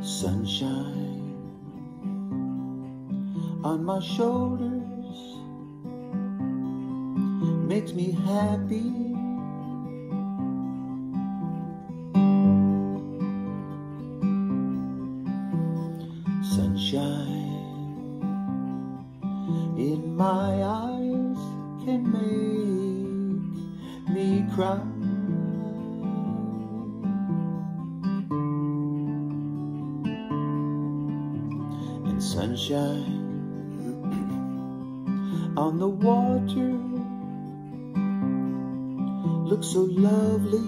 Sunshine on my shoulders makes me happy. Sunshine in my eyes can make me cry. And sunshine on the water looks so lovely.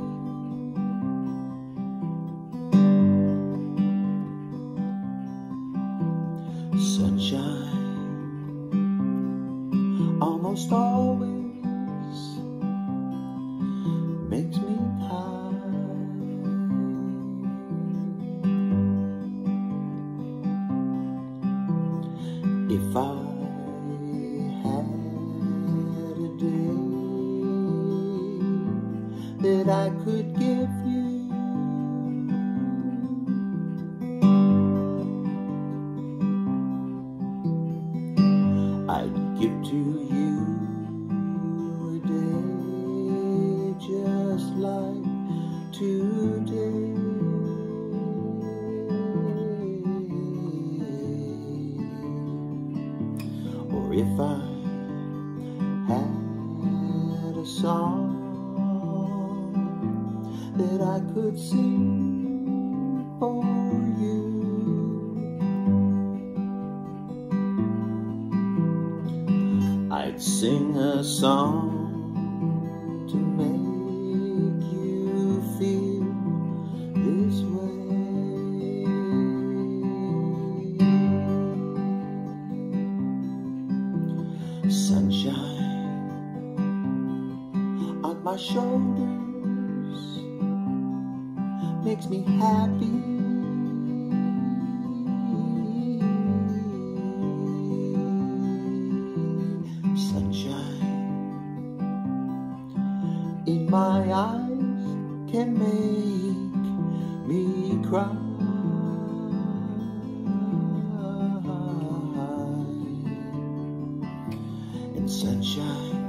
Sunshine almost always makes me high. If I had a day that I could give you, I'd give to you a day just like today. Or if I had a song that I could sing for you, I'd sing a song to make you feel this way. Sunshine on my shoulders makes me happy. Sunshine in my eyes can make me cry. And sunshine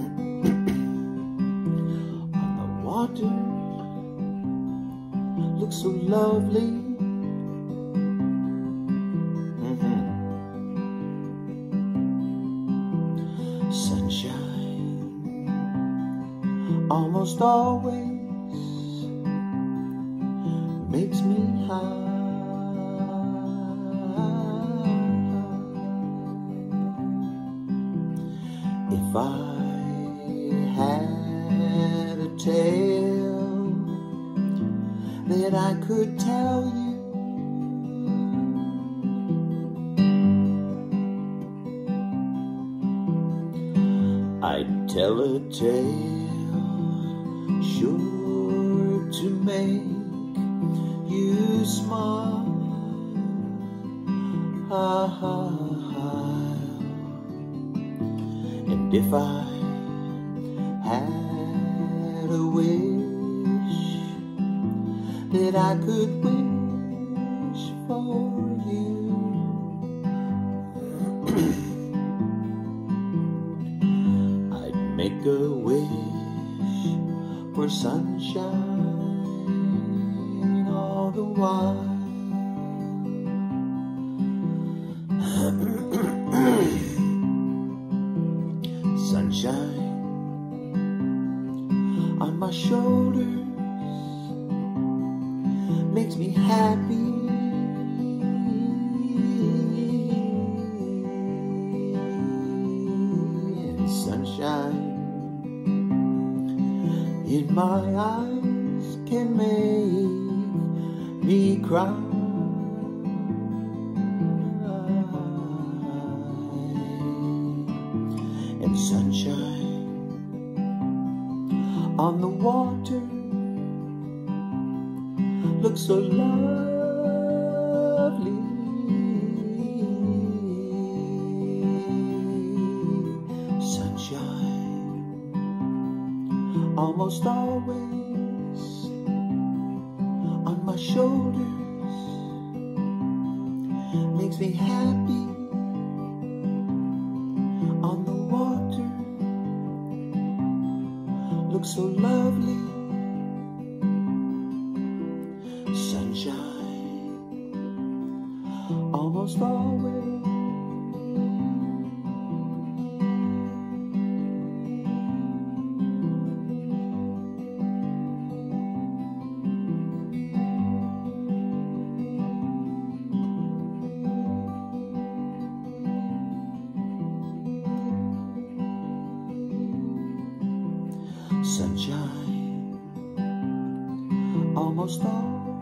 on the water looks so lovely. Sunshine almost always makes me high. If I had a tale that I could tell you, I'd tell a tale sure to make you smile. And if I had a wish that I could wish for you, make a wish for sunshine all the while. Sunshine on my shoulders makes me happy. And sunshine in my eyes can make me cry. And sunshine on the water looks so lovely. Sunshine almost always on my shoulders makes me happy. On the water, looks so lovely. Sunshine, almost always. Sunshine, almost always.